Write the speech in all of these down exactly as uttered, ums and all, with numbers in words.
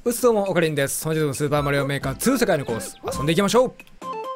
うっすどうもオカリンです。本日のスーパーマリオメーカーツー世界のコース遊んでいきましょう。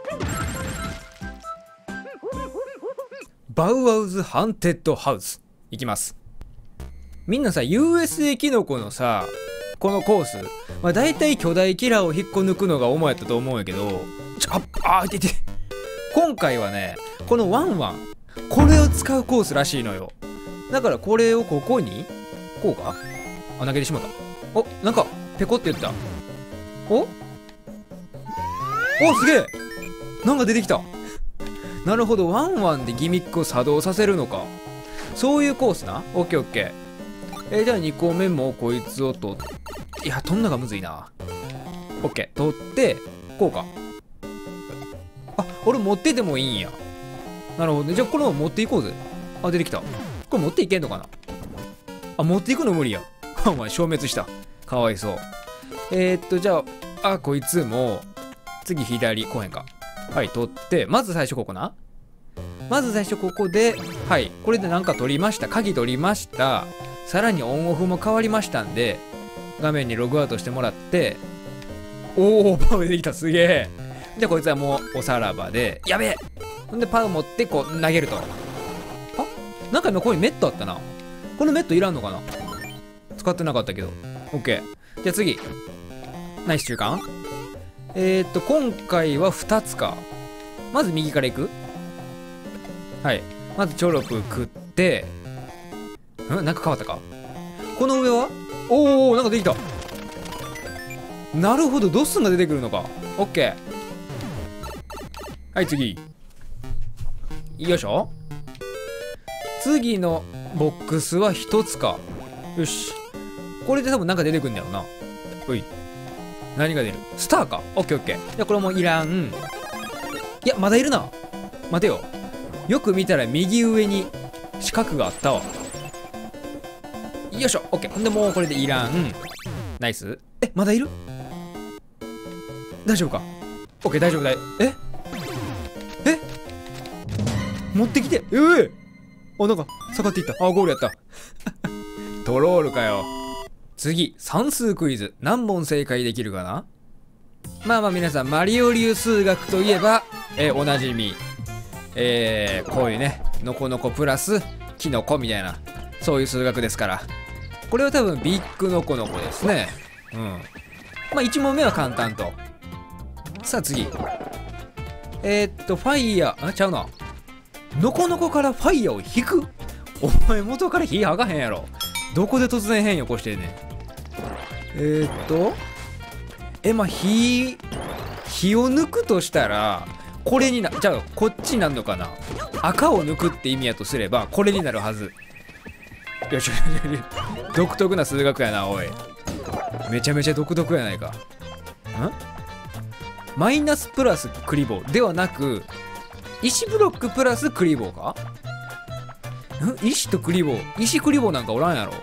バウアウズハンテッドハウスいきます。みんなさ ユーエスエー キノコのさこのコース、まあ、大体巨大キラーを引っこ抜くのが主やったと思うんやけど、ちょああーいてて今回はねこのワンワンこれを使うコースらしいのよ。だからこれをここにこうかあ投げてしまった。おなんかペコって言った。おおすげえなんか出てきた。なるほど、ワンワンでギミックを作動させるのか。そういうコースな。オッケーオッケー。えー、じゃあにこめもこいつを取って、いや取んのがむずいな。オッケー取ってこうか。あ俺持っててもいいんや。なるほどね。じゃあこれを持っていこうぜ。あ出てきた。これ持っていけんのかな。あ持っていくの無理や。ワンワン消滅した。かわいそう。えー、っとじゃああこいつも次左こうへんか。はい取ってまず最初ここな。まず最初ここではいこれでなんか取りました。鍵取りました。さらにオンオフも変わりましたんで画面にログアウトしてもらって、おおパウ出てきた。すげえ。じゃあこいつはもうおさらばでやべえ。ほんでパウ持ってこう投げると。あなんか今ここにメットあったな。このメットいらんのかな。使ってなかったけど OK。 じゃあ次ナイス中間。えー、っと今回はふたつか。まず右から行く。はいまずチョロプ食ってんなんか変わったか。この上はおおなんかできた。なるほどドッスンが出てくるのか。 OK。 はい次よいしょ。次のボックスはひとつか。よしこれで多分なんか出てくるんだよな。おい何が出る。スターか。オッケーオッケー。じゃあこれもいらん。いやまだいるな。待てよよく見たら右上に四角があったわ。よいしょ OK。 ほんでもうこれでいらん。ナイス。えまだいる。大丈夫か。 OK 大丈夫だい。ええ持ってきて。ええー、あなんか下がっていった。あゴールやったトロールかよ。次算数クイズ何問正解できるかな。まあまあ皆さんマリオ流数学といえば、えー、おなじみえー、こういうねのこのこプラスキノコみたいなそういう数学ですから、これは多分ビッグのこのこですね。うんまあいち問目は簡単と。さあ次えー、っとファイヤーあちゃうな。のこのこからファイヤーを引く。お前元から火はがへんやろ。どこで突然変異起こしてんねん。えー、っとえまあ火火を抜くとしたらこれになじゃあこっちになるのかな。赤を抜くって意味やとすればこれになるはず。よしよしよし独特な数学やなおい。めちゃめちゃ独特やないか。んマイナスプラスクリボーではなく石ブロックプラスクリボーか。ん石とクリボー石クリボーなんかおらんやろ。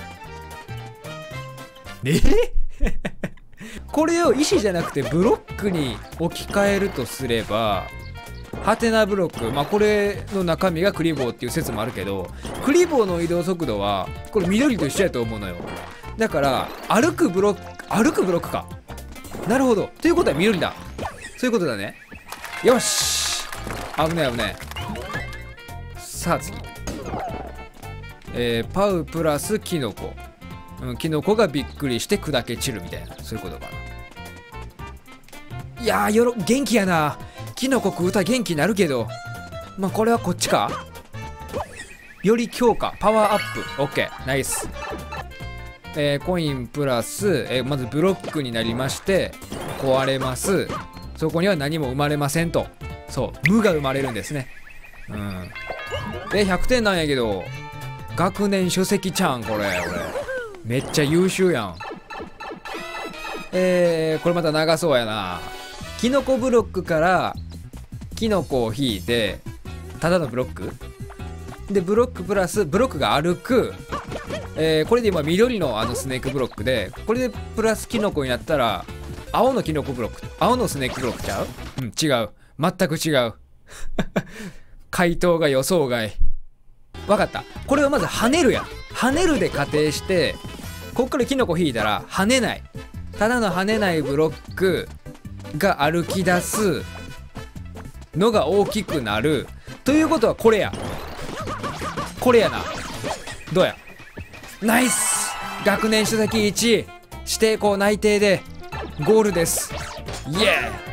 えーこれを石じゃなくてブロックに置き換えるとすればハテナブロック、まあこれの中身がクリボーっていう説もあるけど、クリボーの移動速度はこれ緑と一緒やと思うのよ。だから歩くブロック歩くブロックか。なるほどということは緑だ。そういうことだね。よし危ねえ危ねえ。さあ次えー、パウプラスキノコ。うん、キノコがびっくりして砕け散るみたいなそういうことかな。いやーよろ元気やな。キノコ食うたら元気になるけどまあこれはこっちか。より強化パワーアップ OK ナイス。えー、コインプラス、えー、まずブロックになりまして壊れます。そこには何も生まれませんと。そう無が生まれるんですね。うんえひゃくてんなんやけど学年書籍ちゃんこれ俺めっちゃ優秀やん。えー、これまた長そうやな。キノコブロックからキノコを引いてただのブロックでブロックプラスブロックが歩く、えー、これで今緑のあのスネークブロックでこれでプラスキノコになったら青のキノコブロック青のスネークブロックちゃう。うん違う全く違う回答が予想外。わかった。これをまず跳ねるやん。跳ねるで仮定してこっからキノコ引いたら跳ねない。 ただの跳ねないブロックが歩き出すのが大きくなるということはこれやこれやな。どうや。ナイス。学年首席いち指定校内定でゴールです。イエーイ。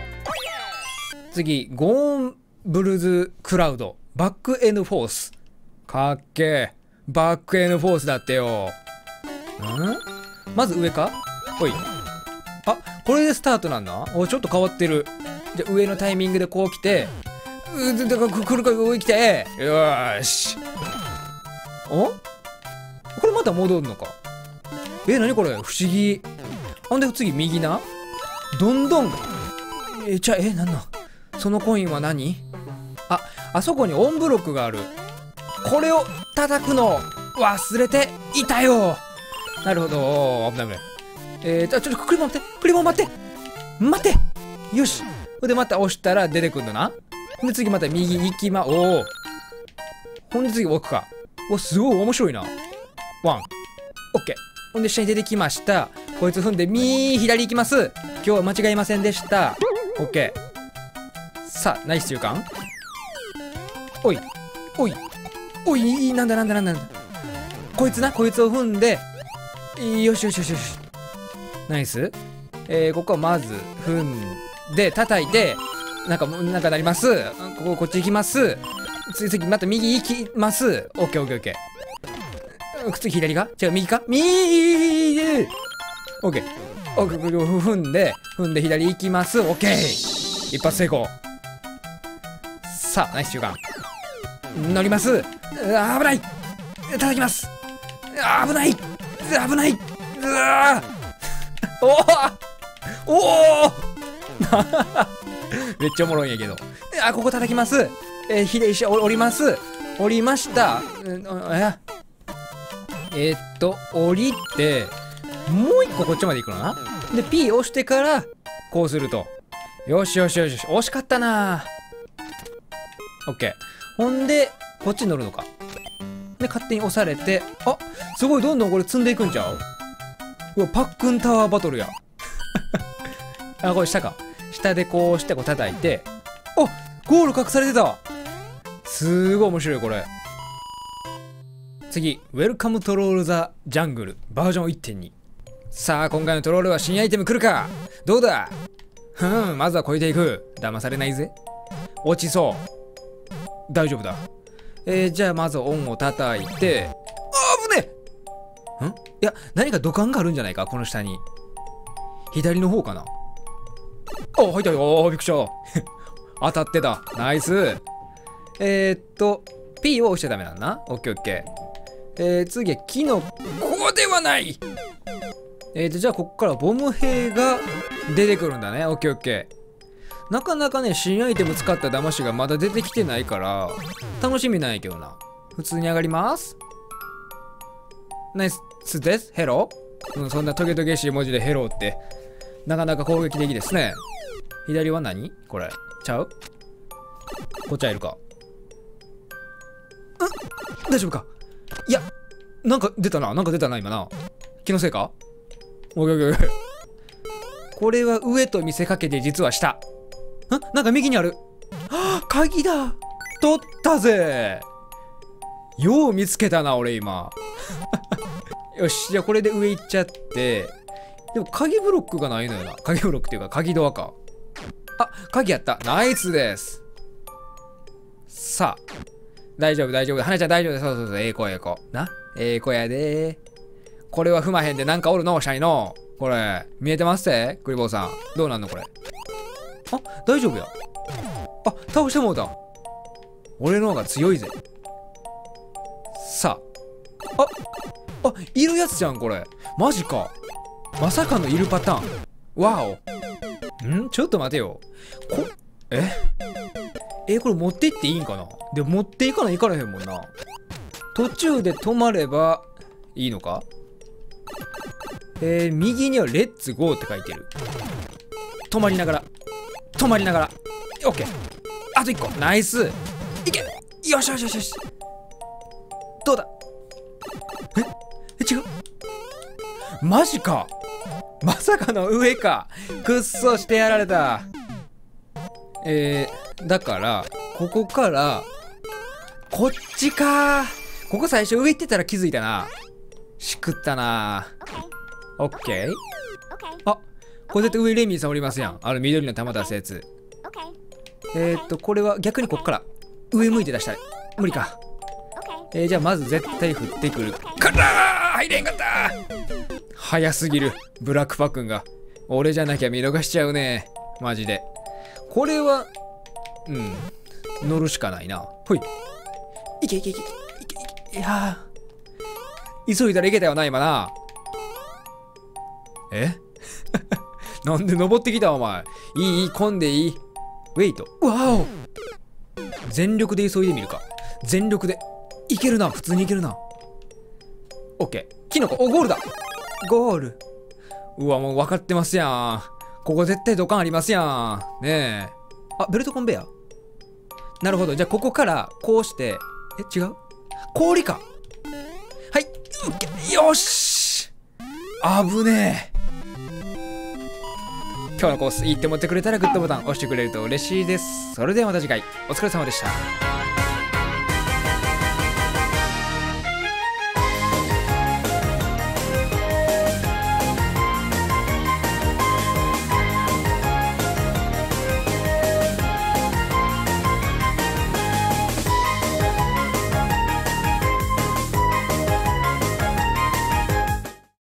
次ゴーンブルズクラウドバック N フォース。かっけー。バック N フォースだってよ。んまず上か。ほい。あ、これでスタートなんだ。お、ちょっと変わってる。じゃ上のタイミングでこう来て、うだからくるか上来て、よーし。お、これまた戻るのか。え、なにこれ不思議。ほんで次右な。どんどんえ、じゃあ、え、なんなんそのコインは何。あ、あそこにオンブロックがある。これを叩くの忘れていたよ。なるほど。危ない危ない。えー、ちょ、ちょっとクリボー待って、クリボー待って待って。よし。でまた押したら出てくるんだな。で次また右行きま、おお。ほんで次奥か。お、すごい面白いな。ワン。オッケー。ほんで下に出てきました。こいつ踏んで右左行きます。今日は間違いませんでした。オッケー。さあナイス中間。おいおいおい、なんだなんだなんだなんだ。こいつな、こいつを踏んで、よしよしよしよし。ナイス。えー、ここはまず踏んで叩いて、なんかなんかなります。こここっち行きます。次次また右行きます。オッケーオッケーオッケー。次左か、違う右か、右。オッケーオッケー。踏んで踏んで左行きます。オッケー。一発成功。さあナイス中間。乗ります。危ない。叩きます。危ない。危ない。うわおおおおめっちゃおもろいんやけど。あ、ここ叩きます。えー、左下降ります。降りました。ええー、っと降りてもう一個こっちまで行くのな。で P 押してからこうすると。よしよしよしよし。惜しかったな。オッケー。ほんでこっちに乗るのか。で勝手に押されて、あ、すごいどんどんこれ積んでいくんちゃう。うわ、パックンタワーバトルや。あ、これ下か。下でこうしてこう叩いて、あ、ゴール隠されてた。すごい面白いこれ。次、ウェルカムトロールザジャングルバージョン いってんに。さあ今回のトロールは新アイテム来るか。どうだ。ふん、まずは超えていく。騙されないぜ。落ちそう。大丈夫だ。えー、じゃあまずオンを叩いて、あぶねえ。ん、いや、何か土管があるんじゃないか、この下に。左の方かな。あ、入ったよ。びっくりした。当たってた。ナイス。えー、っと P を押しちゃダメなんだな。オッケーオッケー。えー、次は木のここではない。えーとじゃあここからボム兵が出てくるんだね。オッケーオッケー。なかなかね、新アイテム使った騙しがまだ出てきてないから楽しみなんやけどな。普通に上がります。ナイスです。ヘロー。うん、そんなトゲトゲしい文字でヘローってなかなか攻撃的ですね。左は何これちゃう。こっちはいるか。ん、大丈夫か。いや、なんか出たな。なんか出たな今な。気のせいか。おいおいおい。これは上と見せかけて実は下。ん、なんか右にある。はあ、鍵だ。取ったぜ。よう見つけたな俺今。よし、じゃあこれで上行っちゃって。でも鍵ブロックがないのよな。鍵ブロックっていうか鍵ドアか。あ、鍵やった。ナイスです。さあ大丈夫大丈夫。花ちゃん大丈夫です。そうそうそう。ええ子ええ子な。ええ子やで。これは踏まへんでなんかおるのシャイの。これ見えてますってクリボーさん。どうなんのこれ。あ、大丈夫や。あ、倒してもうた。俺の方が強いぜ。さあ、あ、あ、いるやつじゃんこれ。マジか。まさかのいるパターン。わお。ん、ちょっと待てよ。こええ、これ持って行っていいんかな。でも持っていかないかれへんもんな。途中で止まればいいのか。えー、右にはレッツゴーって書いてる。止まりながら止まりながら。オッケー。あといっこ。ナイス。いけ。よしよしよしよし。どうだ。ええ、違う。マジか。 まさかの上か。くっそしてやられた。えー、だからここからこっちか。ここ最初上行ってたら気づいたな。しくったな。オッケー。あ、これ絶対上レミーさんおりますやん。あの緑の玉出すやつ。えーっとこれは逆にこっから上向いて出したい。無理か。えー、じゃあまず絶対降ってくるから入れんかった。早すぎるブラックパックンが。俺じゃなきゃ見逃しちゃうねマジで。これはうん乗るしかないな。ほい、いけいけいけいけいけ。いやー急いだらいけたよな今な。えなんで登ってきたお前。いいいい混んでいい。ウェイト。わお、全力で急いでみるか。全力でいけるな。普通にいけるな。オッケー。キノコ。お、ゴールだ。ゴール。うわもう分かってますやん。ここ絶対土管ありますやんねえ。あ、ベルトコンベヤー。なるほど。じゃあここからこうして、え違う氷か。はい、よし。危ねえ。今日のコースいいって思ってくれたらグッドボタン押してくれると嬉しいです。それではまた次回お疲れ様でした。